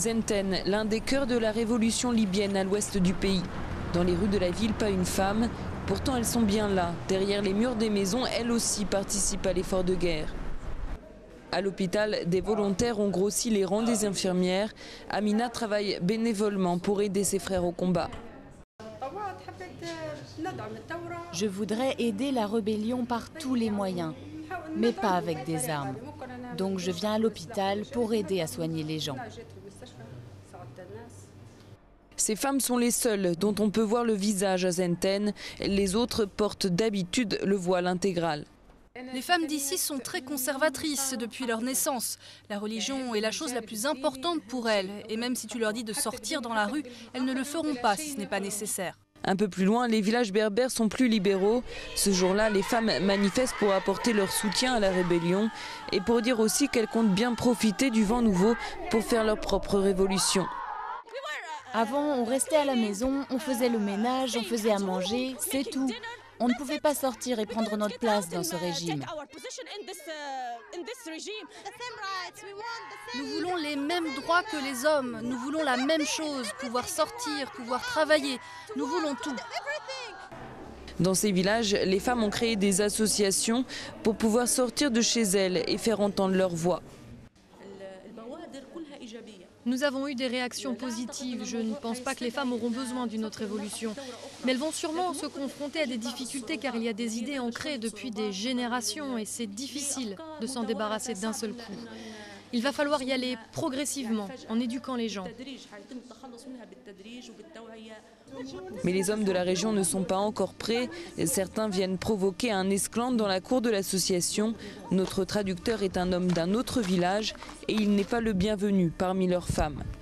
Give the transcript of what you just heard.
Zenten, l'un des cœurs de la révolution libyenne à l'ouest du pays. Dans les rues de la ville, pas une femme. Pourtant, elles sont bien là. Derrière les murs des maisons, elles aussi participent à l'effort de guerre. À l'hôpital, des volontaires ont grossi les rangs des infirmières. Amina travaille bénévolement pour aider ses frères au combat. Je voudrais aider la rébellion par tous les moyens, mais pas avec des armes. Donc je viens à l'hôpital pour aider à soigner les gens. Ces femmes sont les seules dont on peut voir le visage à Zenten. Les autres portent d'habitude le voile intégral. Les femmes d'ici sont très conservatrices depuis leur naissance. La religion est la chose la plus importante pour elles. Et même si tu leur dis de sortir dans la rue, elles ne le feront pas si ce n'est pas nécessaire. Un peu plus loin, les villages berbères sont plus libéraux. Ce jour-là, les femmes manifestent pour apporter leur soutien à la rébellion et pour dire aussi qu'elles comptent bien profiter du vent nouveau pour faire leur propre révolution. Avant, on restait à la maison, on faisait le ménage, on faisait à manger, c'est tout. On ne pouvait pas sortir et prendre notre place dans ce régime. Nous voulons les mêmes droits que les hommes. Nous voulons la même chose, pouvoir sortir, pouvoir travailler. Nous voulons tout. Dans ces villages, les femmes ont créé des associations pour pouvoir sortir de chez elles et faire entendre leur voix. Nous avons eu des réactions positives. Je ne pense pas que les femmes auront besoin d'une autre révolution. Mais elles vont sûrement se confronter à des difficultés car il y a des idées ancrées depuis des générations et c'est difficile de s'en débarrasser d'un seul coup. Il va falloir y aller progressivement, en éduquant les gens. Mais les hommes de la région ne sont pas encore prêts. Certains viennent provoquer un esclandre dans la cour de l'association. Notre traducteur est un homme d'un autre village et il n'est pas le bienvenu parmi leurs femmes.